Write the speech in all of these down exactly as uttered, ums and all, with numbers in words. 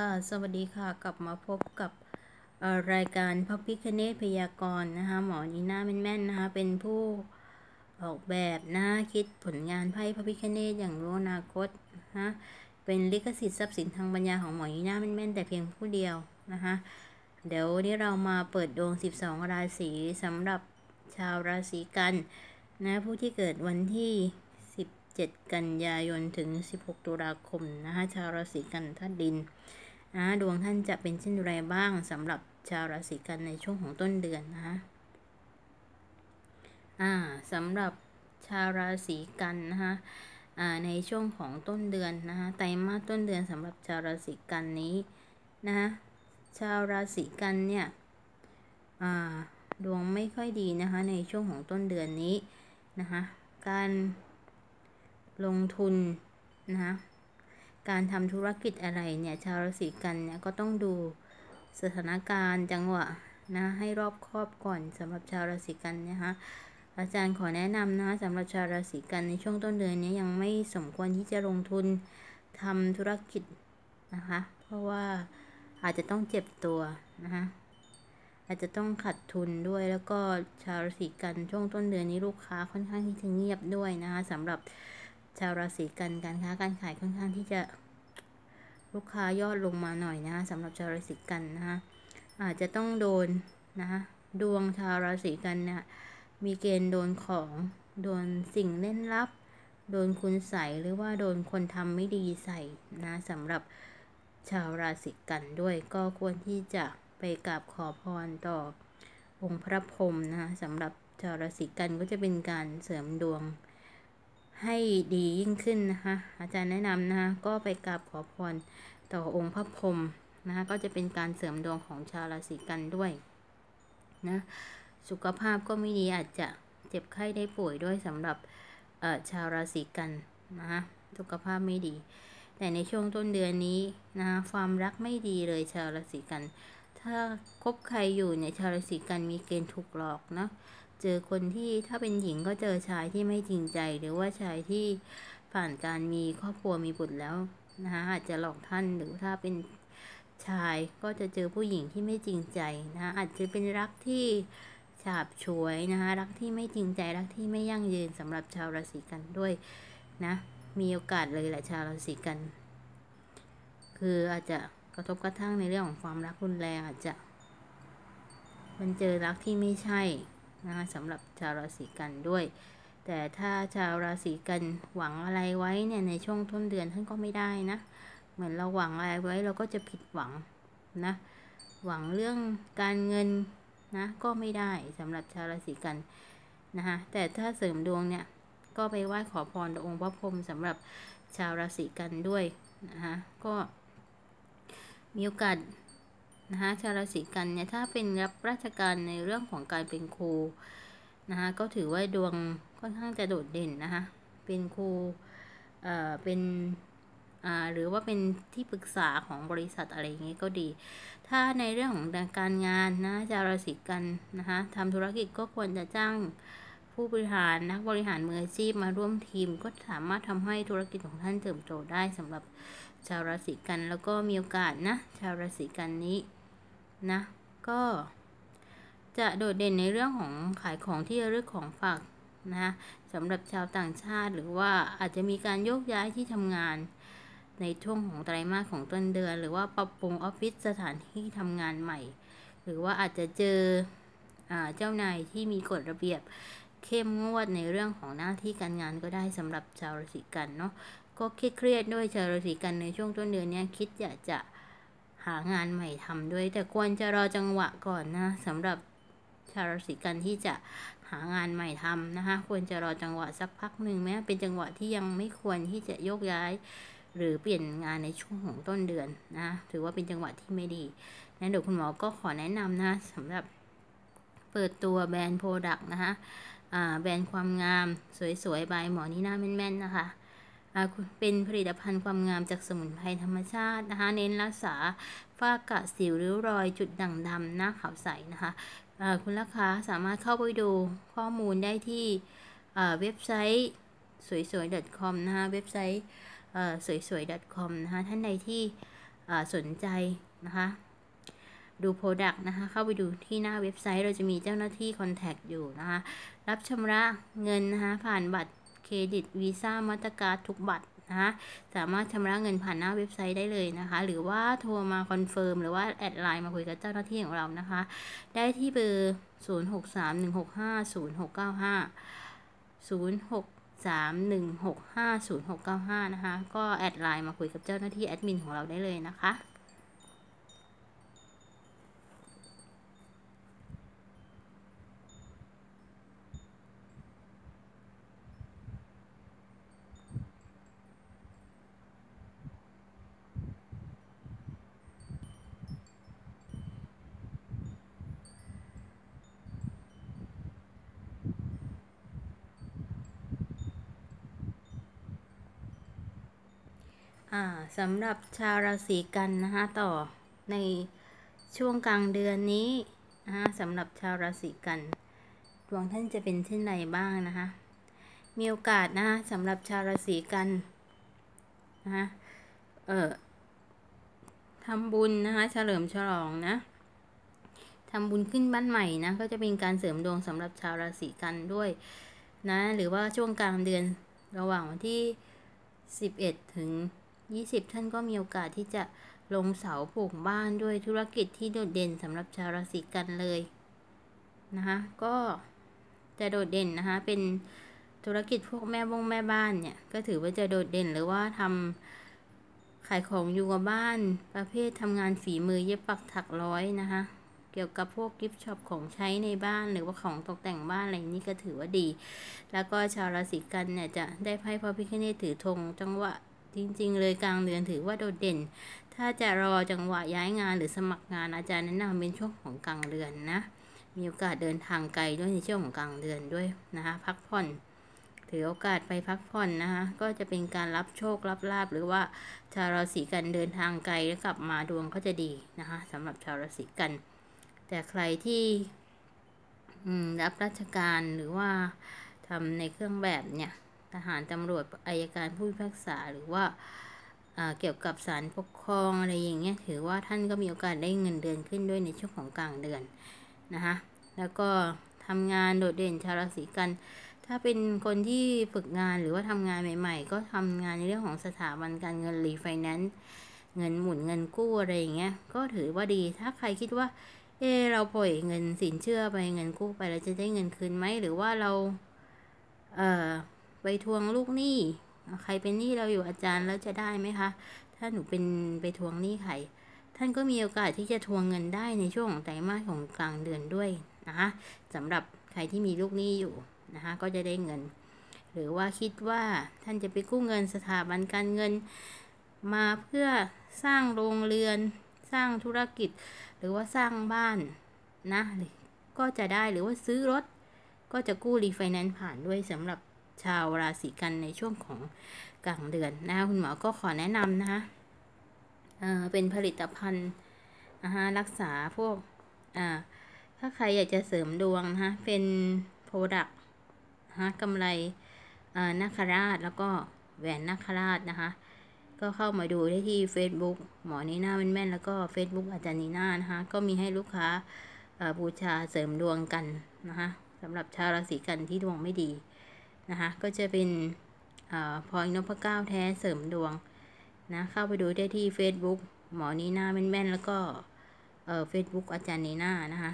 สวัสดีค่ะกลับมาพบกับรายการพระพิฆเนศพยากรณ์นะคะหมอนีน่าแม่นๆนะคะเป็นผู้ออกแบบนะคิดผลงานไพ่พระพิฆเนศอย่างรู้อนาคตนะเป็นลิขสิทธิ์ทรัพย์สินทางปัญญาของหมอนีน่าแม่นๆแต่เพียงผู้เดียวนะคะเดี๋ยววันนี้เรามาเปิดดวงสิบสองราศีสำหรับชาวราศีกันนะผู้ที่เกิดวันที่สิบเจ็ดกันยายนถึงสิบหกตุลาคมนะคะชาวราศีกันธาตุดินนะดวงท่านจะเป็นเช่นไรบ้างสำหรับชาวราศีกันในช่วงของต้นเดือนนะคะอ่าสำหรับชาวราศีกันนะคะอ่าในช่วงของต้นเดือนนะคะไตรมาสต้นเดือนสำหรับชาวราศีกันนี้นะคะชาวราศีกันเนี่ยอ่าดวงไม่ค่อยดีนะคะในช่วงของต้นเดือนนี้นะคะการลงทุนนะคะการทำธุรกิจอะไรเนี่ยชาวราศีกันเนี่ยก็ต้องดูสถานการณ์จังหวะนะให้รอบคอบก่อนสำหรับชาวราศีกันนะคะอาจารย์ขอแนะนำนะคะสำหรับชาวราศีกันในช่วงต้นเดือนนี้ยังไม่สมควรที่จะลงทุนทำธุรกิจนะคะเพราะว่าอาจจะต้องเจ็บตัวนะคะอาจจะต้องขาดทุนด้วยแล้วก็ชาวราศีกันช่วงต้นเดือนนี้ลูกค้าค่อนข้างที่จะเงียบด้วยนะคะสำหรับชาวราศีกันการค้าการขายค่อนข้างที่จะลูกค้ายอดลงมาหน่อยนะคะสำหรับชาวราศีกันนะคะอาจจะต้องโดนนะคะดวงชาวราศีกันเนี่ยมีเกณฑ์โดนของโดนสิ่งเล่นลับโดนคุณใส่หรือว่าโดนคนทำไม่ดีใส่นะสำหรับชาวราศีกันด้วยก็ควรที่จะไปกราบขอพรต่อองค์พระพรหมนะคะสำหรับชาวราศีกันก็จะเป็นการเสริมดวงให้ดียิ่งขึ้นนะคะอาจารย์แนะนำนะคะก็ไปกราบขอพรต่อองค์พระพรหมนะคะก็จะเป็นการเสริมดวงของชาวราศีกันด้วยนะสุขภาพก็ไม่ดีอาจจะเจ็บไข้ได้ป่วยด้วยสำหรับชาวราศีกันนะคะสุขภาพไม่ดีแต่ในช่วงต้นเดือนนี้นะคะความรักไม่ดีเลยชาวราศีกันถ้าคบใครอยู่เนี่ยชาวราศีกันมีเกณฑ์ถูกหลอกนะเจอคนที่ถ้าเป็นหญิงก็เจอชายที่ไม่จริงใจหรือว่าชายที่ผ่านการมีครอบครัวมีบุตรแล้วนะคะอาจจะหลอกท่านหรือถ้าเป็นชายก็จะเจอผู้หญิงที่ไม่จริงใจนะคะอาจจะเป็นรักที่ฉาบฉวยนะคะรักที่ไม่จริงใจรักที่ไม่ยั่งยืนสำหรับชาวราศีกันด้วยนะมีโอกาสเลยแหละชาวราศีกันคืออาจจะกระทบกระทั่งในเรื่องของความรักรุนแรงอาจจะมันเจอรักที่ไม่ใช่นะคะสำหรับชาวราศีกันด้วยแต่ถ้าชาวราศีกันหวังอะไรไว้เนี่ยในช่วงต้นเดือนท่านก็ไม่ได้นะเหมือนเราหวังอะไรไว้เราก็จะผิดหวังนะหวังเรื่องการเงินนะก็ไม่ได้สำหรับชาวราศีกันนะคะแต่ถ้าเสริมดวงเนี่ยก็ไปไหว้ขอพรต่อองค์พระพรหมสำหรับชาวราศีกันด้วยนะคะก็มีโอกาสนะคะชาวราศีกันเนี่ยถ้าเป็นรับราชการในเรื่องของการเป็นครูนะคะก็ถือว่าดวงค่อนข้างจะโดดเด่นนะคะเป็นครูเอ่อเป็นอ่าหรือว่าเป็นที่ปรึกษาของบริษัทอะไรอย่างงี้ก็ดีถ้าในเรื่องของการงานนะชาวราศีกันนะคะทำธุรกิจก็ควรจะจ้างผู้บริหารนักบริหารมืออาชีพมาร่วมทีมก็สามารถทำให้ธุรกิจของท่านเติบโตได้สำหรับชาวราศีกันแล้วก็มีโอกาสนะชาวราศีกันนี้นะก็จะโดดเด่นในเรื่องของขายของที่ระลึกของฝากนะสำหรับชาวต่างชาติหรือว่าอาจจะมีการโยกย้ายที่ทำงานในช่วงของไตรมาสของต้นเดือนหรือว่าปรับปรุงออฟฟิศสถานที่ทำงานใหม่หรือว่าอาจจะเจอเจ้านายที่มีกฎระเบียบเข้มงวดในเรื่องของหน้าที่การงานก็ได้สำหรับชาวราศีกันเนาะก็เครียดด้วยชาวราศีกันในช่วงต้นเดือนนี้คิดอยากจะหางานใหม่ทำด้วยแต่ควรจะรอจังหวะก่อนนะสำหรับชาวราศีกันที่จะหางานใหม่ทำนะคะควรจะรอจังหวะสักพักหนึ่งแม้เป็นจังหวะที่ยังไม่ควรที่จะโยกย้ายหรือเปลี่ยนงานในช่วงของต้นเดือนนะถือว่าเป็นจังหวะที่ไม่ดีงั้นเดี๋ยวคุณหมอก็ขอแนะนำนะสำหรับเปิดตัวแบรนด์โปรดักต์นะคะแบรนด์ความงามสวยๆบายหมอนีน่าแม่นๆนะคะเป็นผลิตภัณฑ์ความงามจากสมุนไพรธรรมชาตินะคะเน้นรักษาฝ้ากระสิวริ้วรอยจุดด่างดำหน้าขาวใสนะคะคุณลูกค้าสามารถเข้าไปดูข้อมูลได้ที่เว็บไซต์สวยๆ .com นะคะเว็บไซต์สวยๆ .com นะคะท่านใดที่สนใจนะคะดู Product นะคะเข้าไปดูที่หน้าเว็บไซต์เราจะมีเจ้าหน้าที่ Contact อยู่นะคะรับชำระเงินนะคะผ่านบัตรเครดิตวีซ่ามาสเตอร์การ์ดทุกบัตรนะคะสามารถชำระเงินผ่านหน้าเว็บไซต์ได้เลยนะคะหรือว่าโทรมาคอนเฟิร์มหรือว่าแอดไลน์มาคุยกับเจ้าหน้าที่ของเรานะคะได้ที่เบอร์ ศูนย์ หก สาม หนึ่ง หก ห้า ศูนย์ หก เก้า ห้า ศูนย์ หก สาม หนึ่ง หก ห้า ศูนย์ หก เก้า ห้านะคะก็แอดไลน์มาคุยกับเจ้าหน้าที่แอดมินของเราได้เลยนะคะสำหรับชาวราศีกันนะคะต่อในช่วงกลางเดือนนี้นะคะสำหรับชาวราศีกันดวงท่านจะเป็นเช่นไรบ้างนะคะมีโอกาสนะคะสำหรับชาวราศีกันนะคะเอ่อทำบุญนะคะเฉลิมฉลองนะทำบุญขึ้นบ้านใหม่นะก็จะเป็นการเสริมดวงสำหรับชาวราศีกันด้วยนะหรือว่าช่วงกลางเดือนระหว่างวันที่สิบเอ็ดถึงยี่สิบท่านก็มีโอกาสที่จะลงเสาปลูกบ้านด้วยธุรกิจที่โดดเด่นสำหรับชาวราศีกันเลยนะคะก็จะโดดเด่นนะคะเป็นธุรกิจพวกแม่บ้งแม่บ้านเนี่ยก็ถือว่าจะโดดเด่นหรือว่าทำขายของอยู่กับบ้านประเภททำงานฝีมือเย็บปักถักร้อยนะคะเกี่ยวกับพวกกิฟต์ช็อปของใช้ในบ้านหรือว่าของตกแต่งบ้านอะไรนี้ก็ถือว่าดีแล้วก็ชาวราศีกันเนี่ยจะได้ไพ่พระพิฆเนศถือธงจังหวะจริงๆเลยกลางเดือนถือว่าโดดเด่นถ้าจะรอจังหวะย้ายงานหรือสมัครงานอาจารย์แนะนำเป็นช่วงของกลางเดือนนะมีโอกาสเดินทางไกลด้วยในช่วงของกลางเดือนด้วยนะคะพักผ่อนถือโอกาสไปพักผ่อนนะคะก็จะเป็นการรับโชครับลาภหรือว่าชาวราศีกันเดินทางไกลแล้วกลับมาดวงก็จะดีนะคะสำหรับชาวราศีกันแต่ใครที่รับราชการหรือว่าทำในเครื่องแบบเนี่ยทหารตำรวจอัยการผู้พิพากษาหรือว่าเกี่ยวกับศาลปกครองอะไรอย่างเงี้ยถือว่าท่านก็มีโอกาสได้เงินเดือนขึ้นด้วยในช่วงของกลางเดือนนะคะแล้วก็ทำงานโดดเด่นชาวราศีกันถ้าเป็นคนที่ฝึกงานหรือว่าทำงานใหม่ๆก็ทำงานในเรื่องของสถาบันการเงินรีไฟแนนซ์เงินหมุนเงินกู้อะไรอย่างเงี้ยก็ถือว่าดีถ้าใครคิดว่าเออเราปล่อยเงินสินเชื่อไปเงินกู้ไปเราจะได้เงินคืนไหมหรือว่าเราเอ่อไปทวงลูกหนี้ใครเป็นหนี้เราอยู่อาจารย์แล้วจะได้ไหมคะถ้าหนูเป็นไปทวงหนี้ใครท่านก็มีโอกาสที่จะทวงเงินได้ในช่วงของไตรมาสของกลางเดือนด้วยนะคะสำหรับใครที่มีลูกหนี้อยู่นะคะก็จะได้เงินหรือว่าคิดว่าท่านจะไปกู้เงินสถาบันการเงินมาเพื่อสร้างโรงเรือนสร้างธุรกิจหรือว่าสร้างบ้านนะก็จะได้หรือว่าซื้อรถก็จะกู้รีไฟแนนซ์ผ่านด้วยสำหรับชาวราศีกันในช่วงของกลางเดือนนะคะคุณหมอก็ขอแนะนำนะคะเอ่อเป็นผลิตภัณฑ์นะคะรักษาพวกอ่าถ้าใครอยากจะเสริมดวงนะคะเป็นโปรดักต์นะคะกำไรนาคราชแล้วก็แหวนนาคราชนะคะก็เข้ามาดูได้ที่ Facebook หมอนีน่าแม่นๆแล้วก็ Facebook อาจารย์นีน่านะคะก็มีให้ลูกค้าบูชาเสริมดวงกันนะคะสำหรับชาวราศีกันที่ดวงไม่ดีนะคะก็จะเป็นพลอยนพเก้าแท้เสริมดวงนะเข้าไปดูได้ที่ Facebook หมอนีน่าแม่นๆแล้วก็เอ่อ Facebook อาจารย์นีน่านะคะ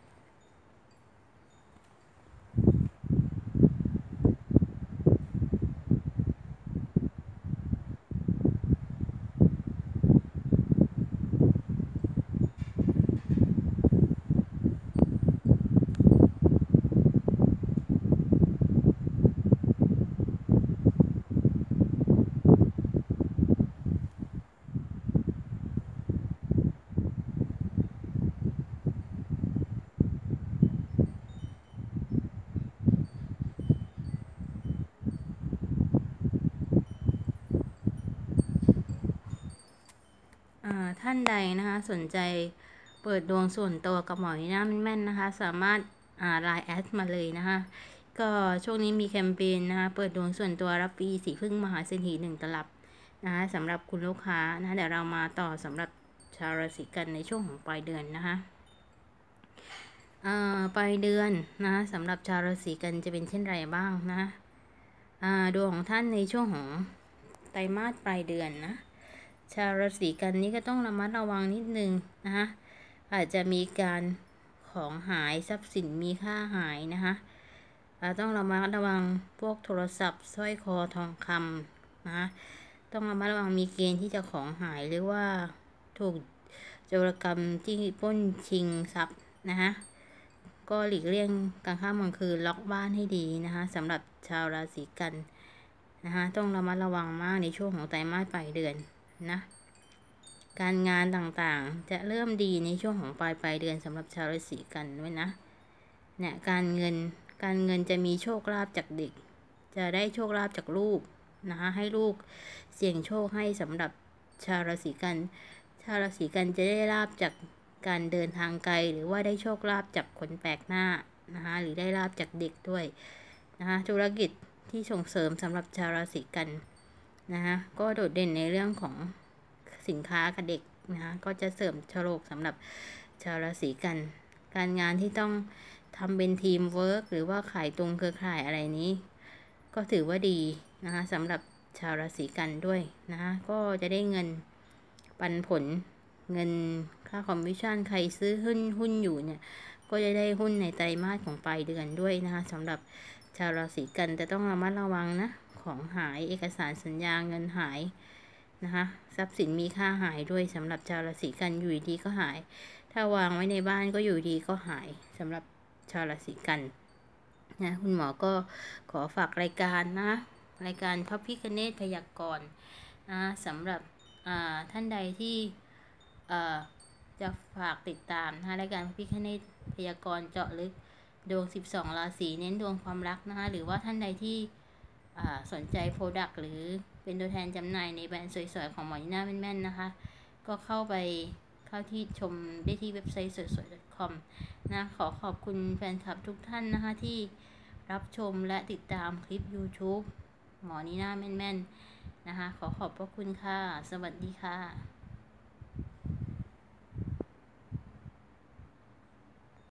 ท่านใดนะคะสนใจเปิดดวงส่วนตัวกับหมอนีน่าแม่นๆนะคะสามารถไลน์แอดมาเลยนะคะก็ช่วงนี้มีแคมเปญนะคะเปิดดวงส่วนตัวรับฟรีสีพึ่งมหาเศรษฐีหนึ่งตลับนะคะสำหรับคุณลูกค้านะเดี๋ยวเรามาต่อสำหรับชาวราศีกันในช่วงของปลายเดือนนะคะปลายเดือนนะสำหรับชาวราศีกันจะเป็นเช่นไรบ้างนะดวงของท่านในช่วงของไตรมาสปลายเดือนนะชาวราศีกันนี้ก็ต้องระมัดระวังนิดนึงนะคะอาจจะมีการของหายทรัพย์สินมีค่าหายนะคะต้องระมัดระวังพวกโทรศัพท์สร้อยคอทองคำนะต้องระมัดระวังมีเกณฑ์ที่จะของหายหรือว่าถูกโจรกรรมที่ปล้นชิงทรัพย์นะคะก็หลีกเลี่ยงกลางค่ำกลางคืนล็อกบ้านให้ดีนะคะสำหรับชาวราศีกันนะคะต้องระมัดระวังมากในช่วงของไตรมาสปลายเดือนนะการงานต่างๆจะเริ่มดีในช่วงของปลายปลายเดือนสำหรับชาวราศีกันด้วยนะเนี่ยการเงินการเงินจะมีโชคลาภจากเด็กจะได้โชคลาภจากลูกนะคะให้ลูกเสี่ยงโชคให้สำหรับชาวราศีกันชาวราศีกันจะได้ลาภจากการเดินทางไกลหรือว่าได้โชคลาภจากคนแปลกหน้านะคะหรือได้ลาภจากเด็กด้วยนะคะธุรกิจที่ส่งเสริมสำหรับชาวราศีกันนะคะก็โดดเด่นในเรื่องของสินค้ากับเด็กนะคะก็จะเสริมโชคสำหรับชาวราศีกันการงานที่ต้องทำเป็นทีมเวิร์กหรือว่าขายตรงเครือข่ายอะไรนี้ก็ถือว่าดีนะคะสำหรับชาวราศีกันด้วยนะคะก็จะได้เงินปันผลเงินค่าคอมมิชชั่นใครซื้อหุ้นหุ้นอยู่เนี่ยก็จะได้หุ้นในไตรมาสของปลายเดือนด้วยนะคะสำหรับชาวราศีกันแต่ต้องระมัดระวังนะของหายเอกสารสัญญาเงินหายนะคะทรัพย์สินมีค่าหายด้วยสำหรับชาวราศีกันอยู่ดีก็หายถ้าวางไว้ในบ้านก็อยู่ดีก็หายสำหรับชาวราศีกันนะคุณหมอก็ขอฝากรายการนะรายการพระพิฆเนศพยากรณ์นะสำหรับท่านใดที่จะฝากติดตามนะรายการพระพิฆเนศพยากรณ์เจาะลึกดวงสิบสองราศีเน้นดวงความรักนะคะหรือว่าท่านใดที่สนใจโปรดักต์หรือเป็นตัวแทนจำหน่ายในแบรนด์สวยๆของหมอนีน่าแม่นๆนะคะก็เข้าไปเข้าที่ชมได้ที่เว็บไซต์สวยๆ .com นะขอขอบคุณแฟนคลับทุกท่านนะคะที่รับชมและติดตามคลิป YouTube หมอนีน่าแม่นๆนะคะขอขอบพระคุณค่ะสวัสดีค่ะ